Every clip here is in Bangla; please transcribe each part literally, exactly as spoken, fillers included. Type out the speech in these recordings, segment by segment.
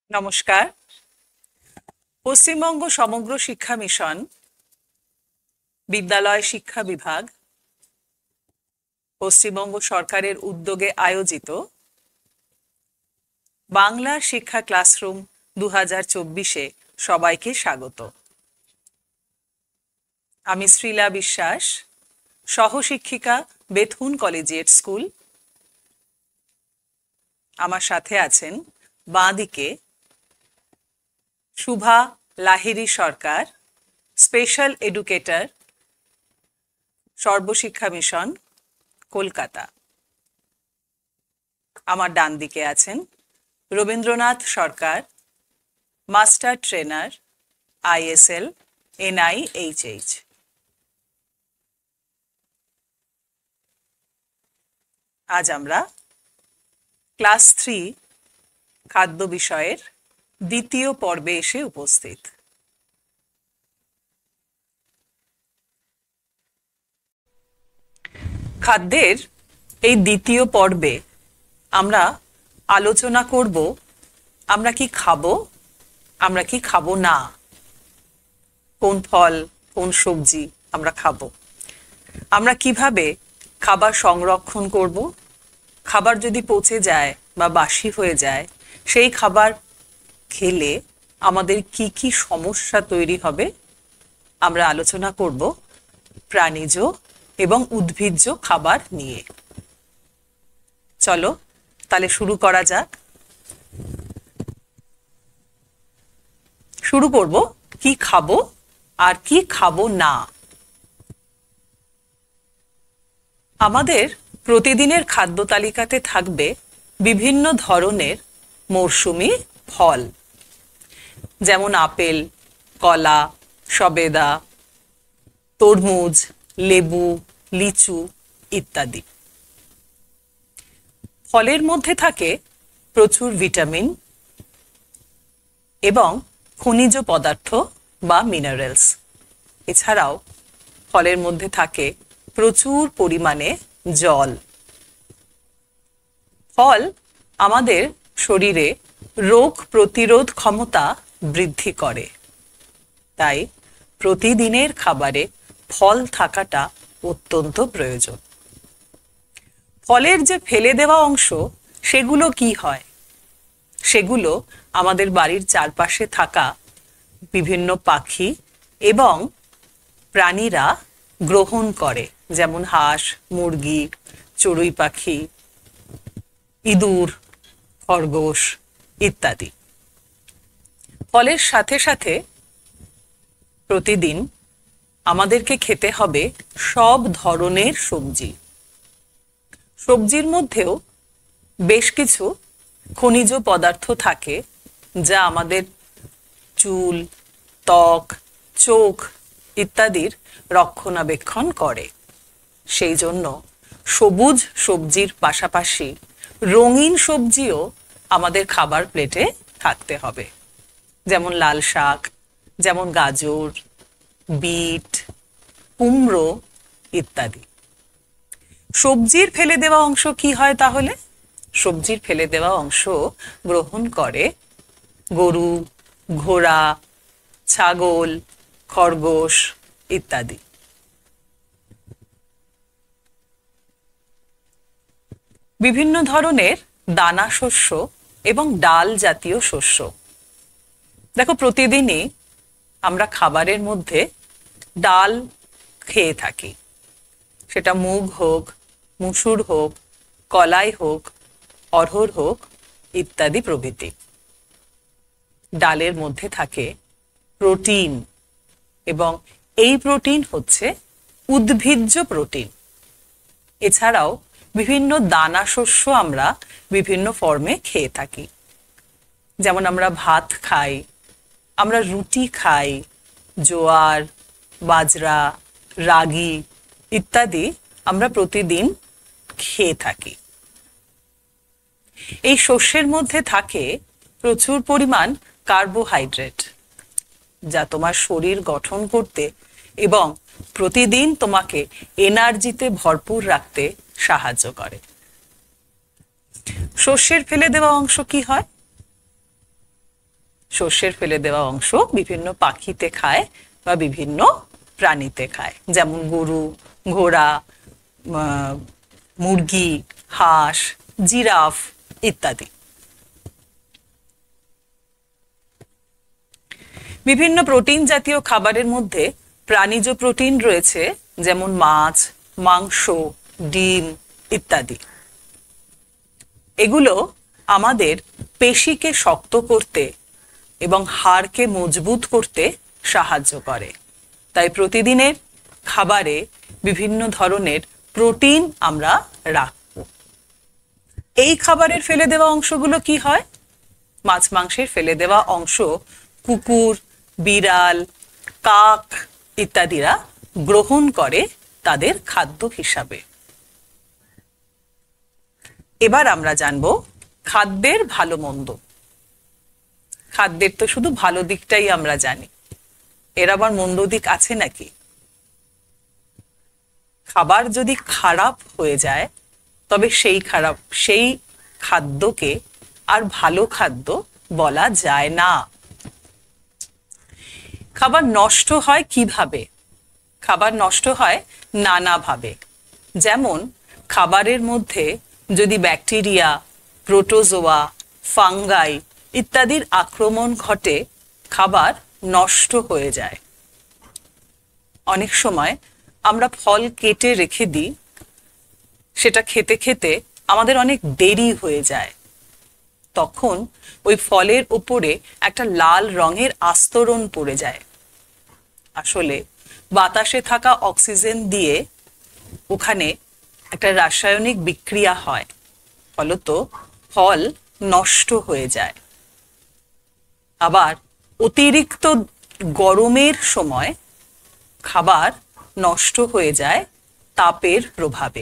নমস্কার। পশ্চিমবঙ্গ সমগ্র শিক্ষা মিশন, বিদ্যালয় শিক্ষা বিভাগ, পশ্চিমবঙ্গ সরকারের উদ্যোগে আয়োজিত বাংলা শিক্ষা ক্লাসরুম দু হাজার চব্বিশে সবাইকে স্বাগত। আমি শ্রীলা বিশ্বাস, সহশিক্ষিকা, বেথুন কলেজিয়েট স্কুল। আমার সাথে আছেন বাঁদিকে Shubha Lahiri Sarkar, special educator, Sarva Shiksha mission, Kolkata. আমার ডান দিকে আছেন Rabindranath Sarkar, master trainer, ISL, NIHH. আজ আমরা ক্লাস থ্রি খাদ্য বিষয়ের দ্বিতীয় পর্বে এসে উপস্থিত। খাদ্যের এই দ্বিতীয় পর্বে আমরা আলোচনা করব আমরা কি খাবো, আমরা কি খাবো না, কোন ফল কোন সবজি আমরা খাবো, আমরা কিভাবে খাবার সংরক্ষণ করব, খাবার যদি পচে যায় বা বাসি হয়ে যায় সেই খাবার খেলে আমাদের কি কি সমস্যা তৈরি হবে, আমরা আলোচনা করব প্রাণীজ এবং উদ্ভিজ্জ খাবার নিয়ে। চলো তাহলে শুরু করা যাক। শুরু করব কি খাবো আর কি খাবো না। আমাদের প্রতিদিনের খাদ্য তালিকাতে থাকবে বিভিন্ন ধরনের মরশুমি ফল, যেমন আপেল, কলা, সবেদা, তরমুজ, লেবু, লিচু ইত্যাদি। ফলের মধ্যে থাকে প্রচুর ভিটামিন এবং খনিজ পদার্থ বা মিনারেলস। এছাড়াও ফলের মধ্যে থাকে প্রচুর পরিমাণে জল। ফল আমাদের শরীরে রোগ প্রতিরোধ ক্ষমতা বৃদ্ধি করে, তাই প্রতিদিনের খাবারে ফল থাকাটা অত্যন্ত প্রয়োজন। ফলের যে ফেলে দেওয়া অংশ সেগুলো কি হয়? সেগুলো আমাদের বাড়ির চারপাশে থাকা বিভিন্ন পাখি এবং প্রাণীরা গ্রহণ করে, যেমন হাঁস, মুরগি, চড়ুই পাখি, ইঁদুর, খরগোশ ইত্যাদি। ফলের সাথে সাথে প্রতিদিন আমাদেরকে খেতে হবে সব ধরনের সবজি। সবজির মধ্যেও বেশ কিছু খনিজ পদার্থ থাকে যা আমাদের চুল, ত্বক, চোখ ইত্যাদির রক্ষণাবেক্ষণ করে। সেই জন্য সবুজ সবজির পাশাপাশি রঙিন সবজিও আমাদের খাবার প্লেটে থাকতে হবে, যেমন লাল শাক, যেমন গাজর, বিট, কুমড়ো ইত্যাদি। সবজির ফেলে দেওয়া অংশ কি হয় তাহলে? সবজির ফেলে দেওয়া অংশ গ্রহণ করে গরু, ঘোড়া, ছাগল, খরগোশ ইত্যাদি। বিভিন্ন ধরনের দানা শস্য এবং ডাল জাতীয় শস্য। দেখো, প্রতিদিনই আমরা খাবারের মধ্যে ডাল খেয়ে থাকি, সেটা মুগ হোক, মুসুর হোক, কলাই হোক, অড়হর হোক ইত্যাদি প্রভৃতি। ডালের মধ্যে থাকে প্রোটিন এবং এই প্রোটিন হচ্ছে উদ্ভিজ্জ প্রোটিন। এছাড়াও বিভিন্ন দানা শস্য আমরা বিভিন্ন ফর্মে খেয়ে থাকি, যেমন আমরা ভাত খাই, আমরা রুটি খাই, জোয়ার, বাজরা, রাগি ইত্যাদি আমরা প্রতিদিন খেয়ে থাকি। এই শস্যের মধ্যে থাকে প্রচুর পরিমাণ কার্বোহাইড্রেট, যা তোমার শরীর গঠন করতে এবং প্রতিদিন তোমাকে এনার্জিতে ভরপুর রাখতে সাহায্য করে। শস্যের ফেলে দেওয়া অংশ কি হয়? শস্যের ফেলে দেওয়া অংশ বিভিন্ন পাখিতে খায় বা বিভিন্ন প্রাণীতে খায়, যেমন গরু, ঘোড়া, মুরগি, হাঁস, জিরাফ ইত্যাদি। বিভিন্ন প্রোটিন জাতীয় খাবারের মধ্যে প্রাণীজ প্রোটিন রয়েছে, যেমন মাছ, মাংস, ডিম ইত্যাদি। এগুলো আমাদের পেশিকে শক্ত করতে এবং হাড়কে মজবুত করতে সাহায্য করে। তাই প্রতিদিনের খাবারে বিভিন্ন ধরনের প্রোটিন আমরা রাখব। এই খাবারের ফেলে দেওয়া অংশগুলো কি হয়? মাছ মাংসের ফেলে দেওয়া অংশ কুকুর, বিড়াল, কাক ইত্যাদিরা গ্রহণ করে তাদের খাদ্য হিসাবে। এবার আমরা জানব খাদ্যের ভালো মন্দ। খাদ্যের তো শুধু ভালো দিকটাই আমরা জানি, এর আবার মন্দ দিক আছে নাকি? খাবার যদি খারাপ হয়ে যায় তবে সেই খারাপ সেই খাদ্যকে আর ভালো খাদ্য বলা যায় না। খাবার নষ্ট হয় কিভাবে? খাবার নষ্ট হয় নানাভাবে। যেমন খাবারের মধ্যে যদি ব্যাকটেরিয়া, প্রোটোজোয়া, ফাঙ্গাই ইত্যাদির আক্রমণ ঘটে খাবার নষ্ট হয়ে যায়। অনেক সময় আমরা ফল কেটে রেখে দিই, সেটা খেতে খেতে আমাদের অনেক দেরি হয়ে যায়। তখন ওই ফলের উপরে একটা লাল রঙের আস্তরণ পড়ে যায়। আসলে বাতাসে থাকা অক্সিজেন দিয়ে ওখানে একটা রাসায়নিক বিক্রিয়া হয়, ফলত ফল নষ্ট হয়ে যায়। আবার অতিরিক্ত গরমের সময় খাবার নষ্ট হয়ে যায় তাপের প্রভাবে।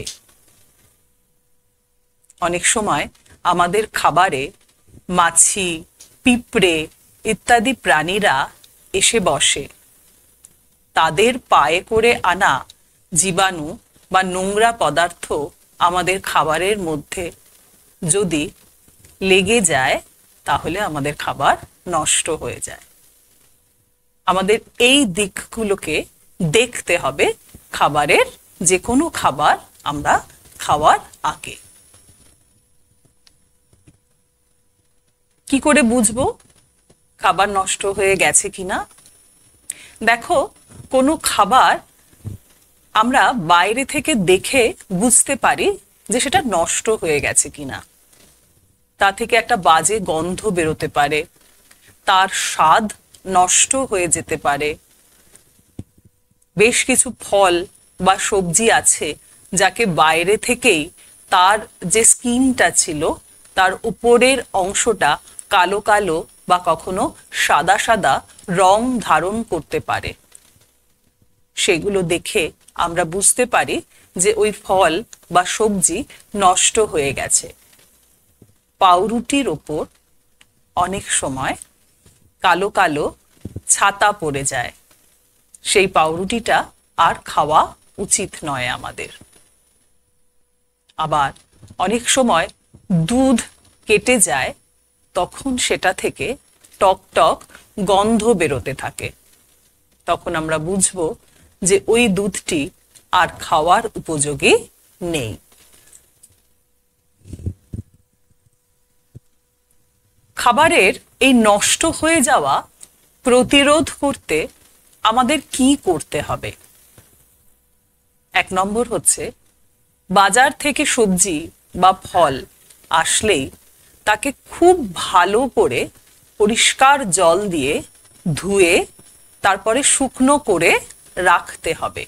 অনেক সময় আমাদের খাবারে মাছি, পিঁপড়ে ইত্যাদি প্রাণীরা এসে বসে। তাদের পায়ে করে আনা জীবাণু বা নোংরা পদার্থ আমাদের খাবারের মধ্যে যদি লেগে যায় তাহলে আমাদের খাবার নষ্ট হয়ে যায়। আমাদের এই দিকগুলোকে দেখতে হবে খাবারের, যে কোনো খাবার আমরা খাওয়ার আগে। কি করে বুঝবো খাবার নষ্ট হয়ে গেছে কিনা? দেখো, কোনো খাবার আমরা বাইরে থেকে দেখে বুঝতে পারি যে সেটা নষ্ট হয়ে গেছে কিনা। তা থেকে একটা বাজে গন্ধ বেরোতে পারে, তার স্বাদ নষ্ট হয়ে যেতে পারে। বেশ কিছু ফল বা সবজি আছে যাকে বাইরে থেকেই তার যে স্কিনটা ছিল তার উপরের অংশটা কালো কালো বা কখনো সাদা সাদা রং ধারণ করতে পারে। সেগুলো দেখে আমরা বুঝতে পারি যে ওই ফল বা সবজি নষ্ট হয়ে গেছে। পাউরুটির ওপর অনেক সময় কালো কালো ছাতা পড়ে যায়, সেই পাউরুটিটা আর খাওয়া উচিত নয় আমাদের। আবার অনেক সময় দুধ কেটে যায়, তখন সেটা থেকে টক টক গন্ধ বেরোতে থাকে। তখন আমরা বুঝবো যে ওই দুধটি আর খাওয়ার উপযোগী নেই। খাবারের এই নষ্ট হয়ে যাওয়া প্রতিরোধ করতে আমাদের কি করতে হবে? এক নম্বর হচ্ছে, বাজার থেকে সবজি বা ফল আসলেই তাকে খুব ভালো করে পরিষ্কার জল দিয়ে ধুয়ে তারপরে শুকনো করে রাখতে হবে।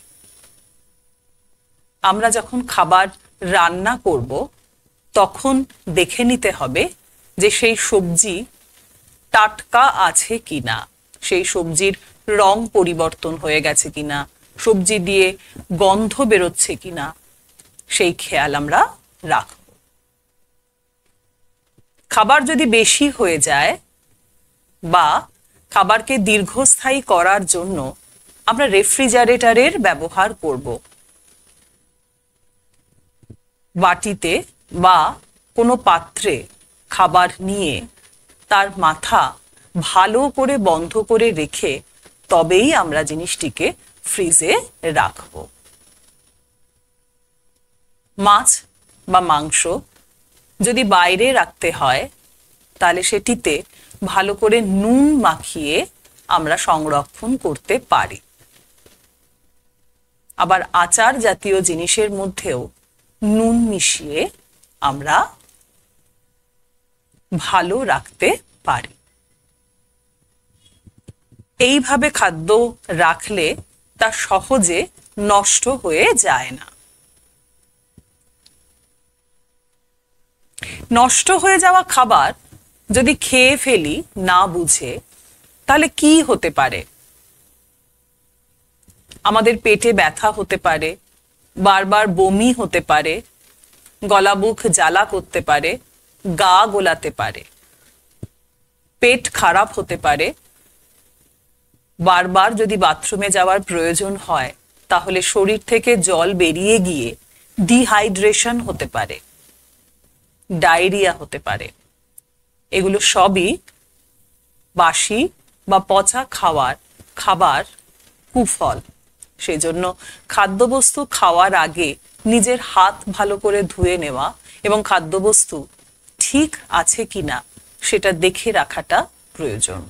আমরা যখন খাবার রান্না করব তখন দেখে নিতে হবে যে সেই সবজি টাটকা আছে কিনা, সেই সবজির রং পরিবর্তন হয়ে গেছে কিনা, সবজি দিয়ে গন্ধ বেরোচ্ছে কিনা, সেই খেয়াল আমরা রাখব। খাবার যদি বেশি হয়ে যায় বা খাবারকে দীর্ঘস্থায়ী করার জন্য আমরা রেফ্রিজারেটরের ব্যবহার করব। বাটিতে বা কোনো পাত্রে খাবার নিয়ে তার মাথা ভালো করে বন্ধ করে রেখে তবেই আমরা জিনিসটিকে ফ্রিজে রাখব। মাছ বা মাংস যদি বাইরে রাখতে হয় তাহলে সেটিতে ভালো করে নুন মাখিয়ে আমরা সংরক্ষণ করতে পারি। আবার আচার জাতীয় জিনিসের মধ্যেও নুন মিশিয়ে আমরা ভালো রাখতে পারি। এইভাবে খাদ্য রাখলে তা সহজে নষ্ট হয়ে যায় না। নষ্ট হয়ে যাওয়া খাবার যদি খেয়ে ফেলি না বুঝে, তাহলে কি হতে পারে? আমাদের পেটে ব্যথা হতে পারে, বারবার বমি হতে পারে, গলা বুক জ্বালা করতে পারে, গা গোলাতে পারে, পেট খারাপ হতে পারে। বারবার যদি বাথরুমে যাওয়ার প্রয়োজন হয় তাহলে শরীর থেকে জল বেরিয়ে গিয়ে ডিহাইড্রেশন হতে পারে, ডায়রিয়া হতে পারে। এগুলো সবই বাসি বা পচা খাওয়ার খাবার কুফল। সেজন্য খাদ্যবস্তু খাওয়ার আগে নিজের হাত ভালো করে ধুয়ে নেওয়া এবং খাদ্যবস্তু ঠিক আছে কিনা সেটা দেখে রাখাটা প্রয়োজন।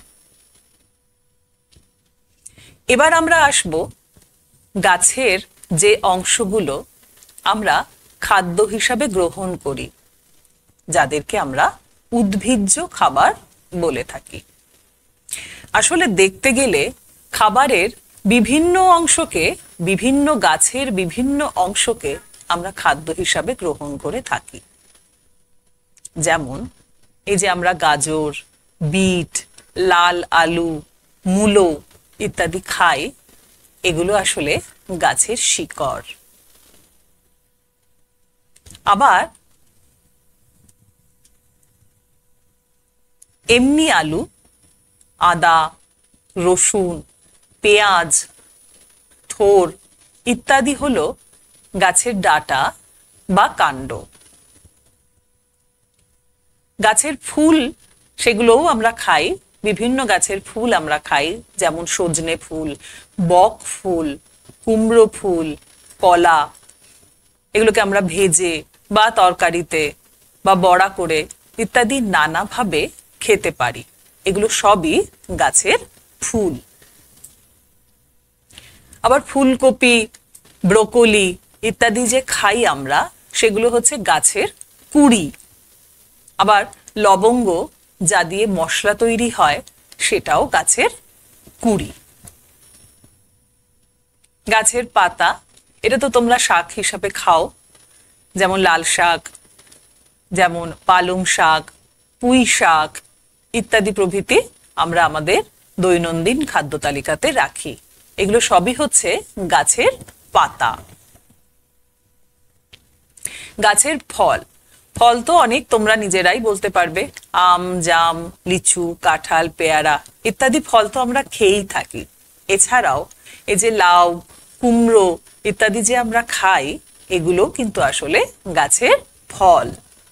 এবার আমরা আসব গাছের যে অংশগুলো আমরা খাদ্য হিসাবে গ্রহণ করি, যাদেরকে আমরা উদ্ভিজ্জ খাবার বলে থাকি। আসলে দেখতে গেলে খাবারের বিভিন্ন অংশকে, বিভিন্ন গাছের বিভিন্ন অংশকে আমরা খাদ্য হিসাবে গ্রহণ করে থাকি। যেমন এই যে আমরা গাজর, বিট, লাল আলু, মূলো ইত্যাদি খাই, এগুলো আসলে গাছের শিকড়। আবার এমনি আলু, আদা, রসুন, পেঁয়াজ, থোর ইত্যাদি হলো গাছের ডাঁটা বা কাণ্ড। গাছের ফুল সেগুলোও আমরা খাই, বিভিন্ন গাছের ফুল আমরা খাই, যেমন সজনে ফুল, বক ফুল, কুমড়ো ফুল, কলা। এগুলোকে আমরা ভেজে বা তরকারিতে বা বড়া করে ইত্যাদি নানাভাবে খেতে পারি। এগুলো সবই গাছের ফুল। আবার ফুলকপি, ব্রোকলি ইত্যাদি যে খাই আমরা, সেগুলো হচ্ছে গাছের কুঁড়ি। আবার লবঙ্গ যা দিয়ে মশলা তৈরি হয়, সেটাও গাছের কুঁড়ি। গাছের পাতা, এটা তো তোমরা শাক হিসাবে খাও, যেমন লাল শাক, যেমন পালং শাক, পুঁই শাক ইত্যাদি প্রভৃতি আমরা আমাদের দৈনন্দিন খাদ্য তালিকাতে রাখি। এগুলো সবই হচ্ছে গাছের পাতা। গাছের ফল, ফল তো অনেক তোমরা নিজেরাই বলতে পারবে। আম, জাম, লিচু, কাঁঠাল, পেয়ারা ইত্যাদি ফল তো আমরা খেয়েই থাকি। এছাড়াও এই যে লাউ, কুমড়ো ইত্যাদি যে আমরা খাই, এগুলো কিন্তু আসলে গাছের ফল।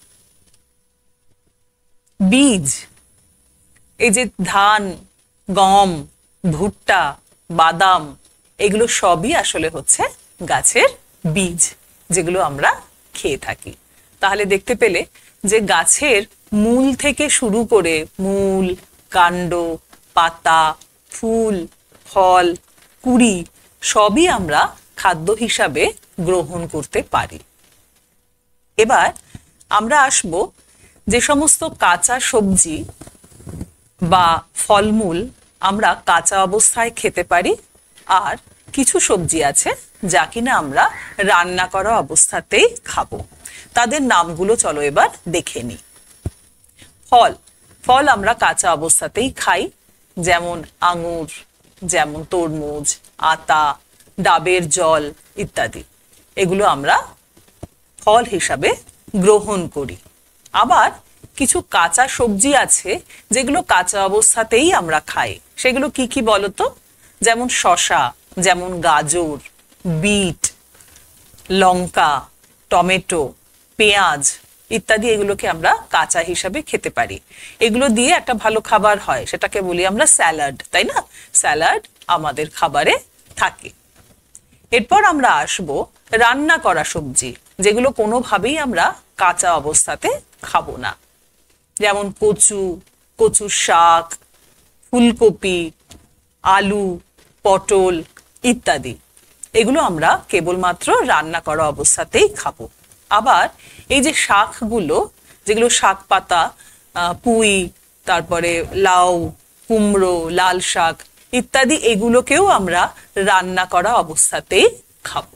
বীজ, এই যে ধান, গম, ভুট্টা, বাদাম এগুলো সবই আসলে হচ্ছে গাছের বীজ, যেগুলো আমরা খেয়ে থাকি। তাহলে দেখতে পেলে যে গাছের মূল থেকে শুরু করে মূল, কাণ্ড, পাতা, ফুল, ফল, কুঁড়ি সবই আমরা খাদ্য হিসাবে গ্রহণ করতে পারি। এবার আমরা আসব যে সমস্ত কাঁচা সবজি বা ফলমূল আমরা কাঁচা অবস্থায় খেতে পারি, আর কিছু সবজি আছে যা কিনা আমরা রান্না করা অবস্থাতেই খাবো। তাদের নামগুলো চলো এবার দেখে নিই। ফল, ফল আমরা কাঁচা অবস্থাতেই খাই, যেমন আঙুর, যেমন তরমুজ, আতা, ডাবের জল ইত্যাদি। এগুলো আমরা ফল হিসাবে গ্রহণ করি। আবার কিছু কাঁচা সবজি আছে যেগুলো কাঁচা অবস্থাতেই আমরা খাই। সেগুলো কি কি বলতো? যেমন শসা, যেমন গাজর, বিট, লঙ্কা, টমেটো, পেঁয়াজ ইত্যাদি এগুলোকে আমরা কাঁচা হিসাবে খেতে পারি। এগুলো দিয়ে একটা ভালো খাবার হয়, সেটাকে বলি আমরা স্যালাড, তাই না? স্যালাড আমাদের খাবারে থাকে। এরপর আমরা আসব রান্না করা সবজি, যেগুলো কোনোভাবেই আমরা কাঁচা অবস্থাতে খাবো না। যেমন কচু, কচুর শাক, ফুলকপি, আলু, পটল ইত্যাদি। এগুলো আমরা কেবলমাত্র রান্না করা অবস্থাতেই খাবো। আবার এই যে শাকগুলো, যেগুলো শাক পাতা, পুঁই, তারপরে লাউ, কুমড়ো, লাল শাক ইত্যাদি, এগুলোকেও আমরা রান্না করা অবস্থাতেই খাবো।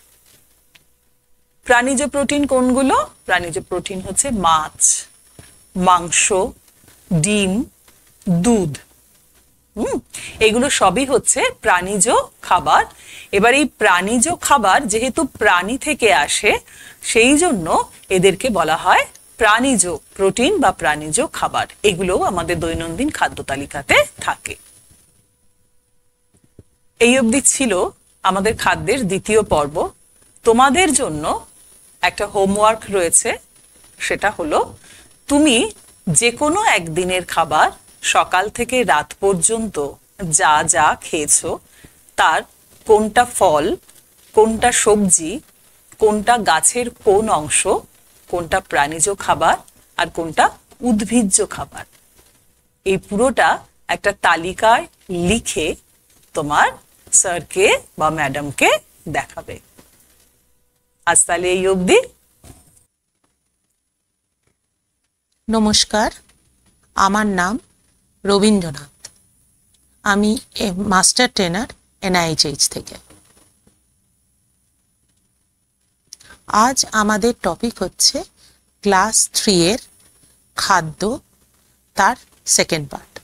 প্রাণীজ প্রোটিন কোনগুলো? প্রাণীজ প্রোটিন হচ্ছে মাছ, মাংস, ডিম, দুধ। হুম এগুলো সবই হচ্ছে প্রাণীজ খাবার। এবার এই প্রাণীজ খাবার যেহেতু প্রাণী থেকে আসে, সেই জন্য এদেরকে বলা হয় প্রাণীজ প্রোটিন বা প্রাণীজ খাবার। এগুলোও আমাদের দৈনন্দিন খাদ্য তালিকাতে থাকে। এই অবধি ছিল আমাদের খাদ্যের দ্বিতীয় পর্ব। তোমাদের জন্য একটা হোমওয়ার্ক রয়েছে, সেটা হলো তুমি যে কোনো একদিনের খাবার সকাল থেকে রাত পর্যন্ত যা যা খেয়েছো তার কোনটা ফল, কোনটা সবজি, কোনটা গাছের কোন অংশ, কোনটা প্রাণীজ খাবার আর কোনটা উদ্ভিজ্জ খাবার, এই পুরোটা একটা তালিকায় লিখে তোমার স্যারকে বা ম্যাডামকে দেখাবে। আজ তাহলে এই অবধি। নমস্কার, আমার নাম রবীন্দ্রনাথ। আমি মাস্টার ট্রেনার এনআইএইচএইচ থেকে। আজ আমাদের টপিক হচ্ছে ক্লাস থ্রি এর খাদ্য, তার সেকেন্ড পার্ট।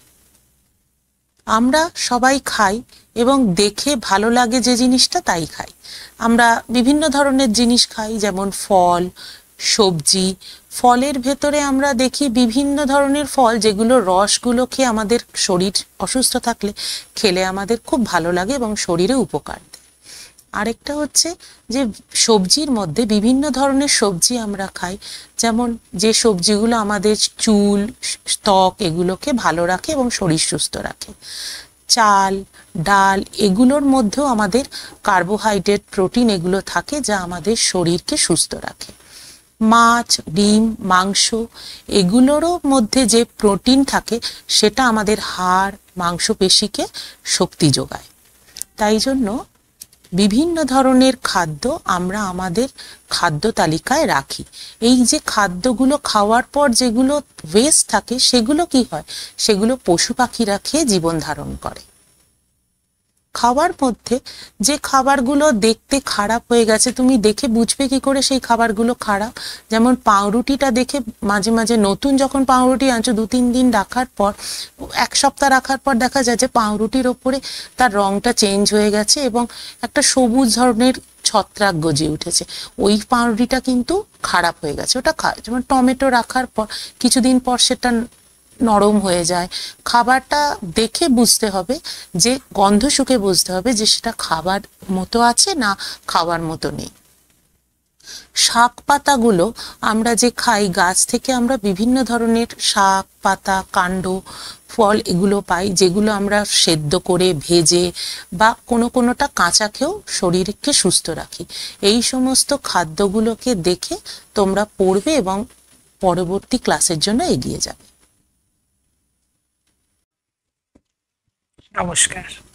আমরা সবাই খাই এবং দেখে ভালো লাগে যে জিনিসটা তাই খাই। আমরা বিভিন্ন ধরনের জিনিস খাই, যেমন ফল, সবজি। ফলের ভেতরে আমরা দেখি বিভিন্ন ধরনের ফল, যেগুলো রসগুলো খেয়ে আমাদের শরীর অসুস্থ থাকলে খেলে আমাদের খুব ভালো লাগে এবং শরীরে উপকার দেয়। আরেকটা হচ্ছে যে সবজির মধ্যে বিভিন্ন ধরনের সবজি আমরা খাই, যেমন যে সবজিগুলো আমাদের চুল, ত্বক এগুলোকে ভালো রাখে এবং শরীর সুস্থ রাখে। চাল, ডাল এগুলোর মধ্যেও আমাদের কার্বোহাইড্রেট, প্রোটিন এগুলো থাকে, যা আমাদের শরীরকে সুস্থ রাখে। মাছ, ডিম, মাংস এগুলোরও মধ্যে যে প্রোটিন থাকে সেটা আমাদের হাড়, মাংসপেশিকে শক্তি যোগায়। তাই জন্য বিভিন্ন ধরনের খাদ্য আমরা আমাদের খাদ্য তালিকায় রাখি। এই যে খাদ্যগুলো খাওয়ার পর যেগুলো ওয়েস্ট থাকে, সেগুলো কি হয়? সেগুলো পশু পাখিরা খেয়ে জীবন ধারণ করে। খাবার মধ্যে যে খাবারগুলো দেখতে খারাপ হয়ে গেছে, তুমি দেখে বুঝবে কি করে সেই খাবারগুলো খারাপ? যেমন পাউরুটিটা দেখে মাঝে মাঝে, নতুন যখন পাউরুটি আনছো দু তিন দিন রাখার পর, এক সপ্তাহ রাখার পর দেখা যায় যে পাউরুটির ওপরে তার রংটা চেঞ্জ হয়ে গেছে এবং একটা সবুজ ধরনের ছত্রাক গজিয়ে উঠেছে। ওই পাউরুটিটা কিন্তু খারাপ হয়ে গেছে। ওটা খা যেমন টমেটো রাখার পর কিছুদিন পর সেটা নরম হয়ে যায়। খাবারটা দেখে বুঝতে হবে, যে গন্ধ শুকে বুঝতে হবে যে সেটা খাবার মতো আছে না খাবার মতো নেই। শাক পাতাগুলো আমরা যে খাই, গাছ থেকে আমরা বিভিন্ন ধরনের শাক পাতা, কাণ্ড, ফল এগুলো পাই, যেগুলো আমরা সেদ্ধ করে, ভেজে বা কোনো কোনোটা কাঁচা খেয়েও শরীরকে সুস্থ রাখি। এই সমস্ত খাদ্যগুলোকে দেখে তোমরা পড়বে এবং পরবর্তী ক্লাসের জন্য এগিয়ে যাবে। নমস্কার।